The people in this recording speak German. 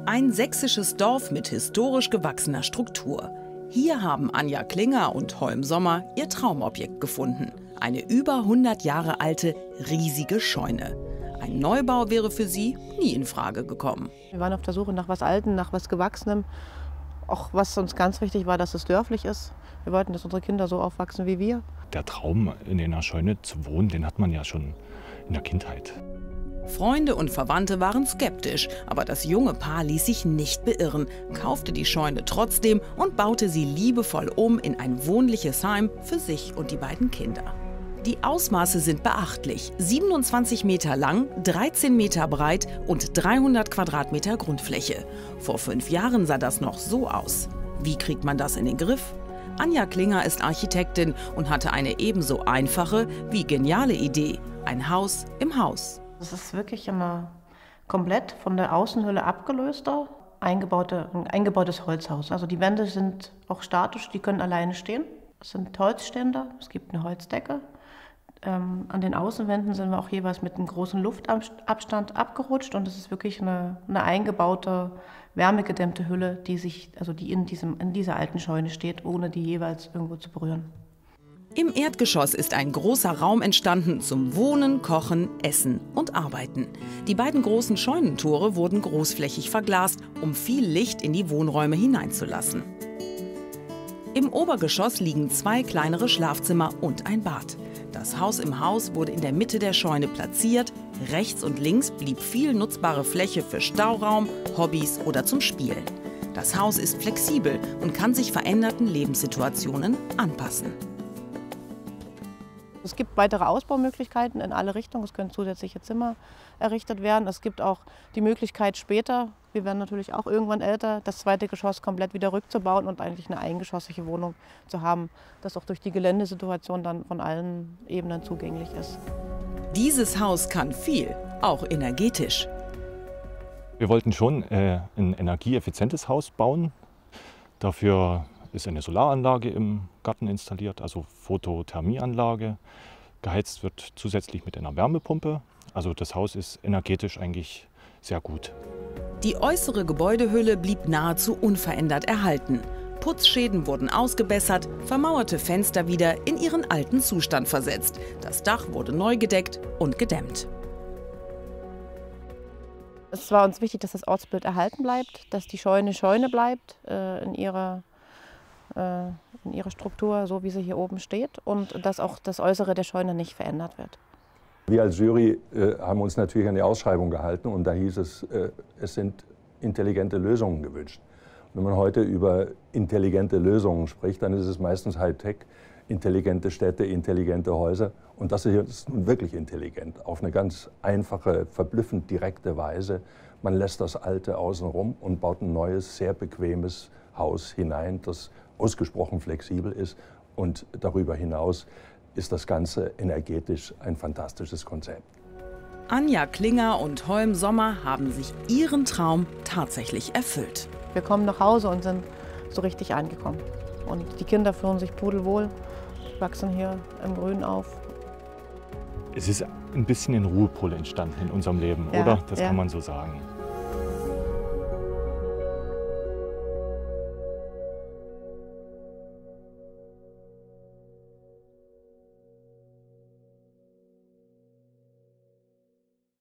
Ein sächsisches Dorf mit historisch gewachsener Struktur. Hier haben Anja Klinger und Holm Sommer ihr Traumobjekt gefunden. Eine über 100 Jahre alte, riesige Scheune. Ein Neubau wäre für sie nie in Frage gekommen. Wir waren auf der Suche nach was Altem, nach was Gewachsenem. Auch was uns ganz wichtig war, dass es dörflich ist. Wir wollten, dass unsere Kinder so aufwachsen wie wir. Der Traum, in einer Scheune zu wohnen, den hat man ja schon in der Kindheit. Freunde und Verwandte waren skeptisch, aber das junge Paar ließ sich nicht beirren, kaufte die Scheune trotzdem und baute sie liebevoll um in ein wohnliches Heim für sich und die beiden Kinder. Die Ausmaße sind beachtlich: 27 Meter lang, 13 Meter breit und 300 Quadratmeter Grundfläche. Vor 5 Jahren sah das noch so aus. Wie kriegt man das in den Griff? Anja Klinger ist Architektin und hatte eine ebenso einfache wie geniale Idee: ein Haus im Haus. Es ist wirklich ein komplett von der Außenhülle abgelöster, ein eingebautes Holzhaus. Also die Wände sind auch statisch, die können alleine stehen. Es sind Holzständer, es gibt eine Holzdecke. An den Außenwänden sind wir auch jeweils mit einem großen Luftabstand abgerutscht und es ist wirklich eine eingebaute, wärmegedämmte Hülle, die in dieser alten Scheune steht, ohne die jeweils irgendwo zu berühren. Im Erdgeschoss ist ein großer Raum entstanden zum Wohnen, Kochen, Essen und Arbeiten. Die beiden großen Scheunentore wurden großflächig verglast, um viel Licht in die Wohnräume hineinzulassen. Im Obergeschoss liegen 2 kleinere Schlafzimmer und ein Bad. Das Haus im Haus wurde in der Mitte der Scheune platziert. Rechts und links blieb viel nutzbare Fläche für Stauraum, Hobbys oder zum Spielen. Das Haus ist flexibel und kann sich veränderten Lebenssituationen anpassen. Es gibt weitere Ausbaumöglichkeiten in alle Richtungen. Es können zusätzliche Zimmer errichtet werden. Es gibt auch die Möglichkeit später, wir werden natürlich auch irgendwann älter, das 2. Geschoss komplett wieder rückzubauen und eigentlich eine eingeschossige Wohnung zu haben, das auch durch die Geländesituation dann von allen Ebenen zugänglich ist. Dieses Haus kann viel, auch energetisch. Wir wollten schon ein energieeffizientes Haus bauen. Dafür ist eine Solaranlage im Garten installiert, also Photothermieanlage. Geheizt wird zusätzlich mit einer Wärmepumpe. Also das Haus ist energetisch eigentlich sehr gut. Die äußere Gebäudehülle blieb nahezu unverändert erhalten. Putzschäden wurden ausgebessert, vermauerte Fenster wieder in ihren alten Zustand versetzt. Das Dach wurde neu gedeckt und gedämmt. Es war uns wichtig, dass das Ortsbild erhalten bleibt, dass die Scheune Scheune bleibt in ihrer Struktur, so wie sie hier oben steht, und dass auch das Äußere der Scheune nicht verändert wird. Wir als Jury haben uns natürlich an die Ausschreibung gehalten und da hieß es, es sind intelligente Lösungen gewünscht. Und wenn man heute über intelligente Lösungen spricht, dann ist es meistens Hightech, intelligente Städte, intelligente Häuser. Und das hier ist nun wirklich intelligent, auf eine ganz einfache, verblüffend direkte Weise. Man lässt das Alte außen rum und baut ein neues, sehr bequemes Haus hinein, das ausgesprochen flexibel ist. Und darüber hinaus ist das Ganze energetisch ein fantastisches Konzept. Anja Klinger und Holm Sommer haben sich ihren Traum tatsächlich erfüllt. Wir kommen nach Hause und sind so richtig angekommen. Und die Kinder fühlen sich pudelwohl, wachsen hier im Grün auf. Es ist ein bisschen ein Ruhepol entstanden in unserem Leben, ja, oder? Das ja. kann man so sagen.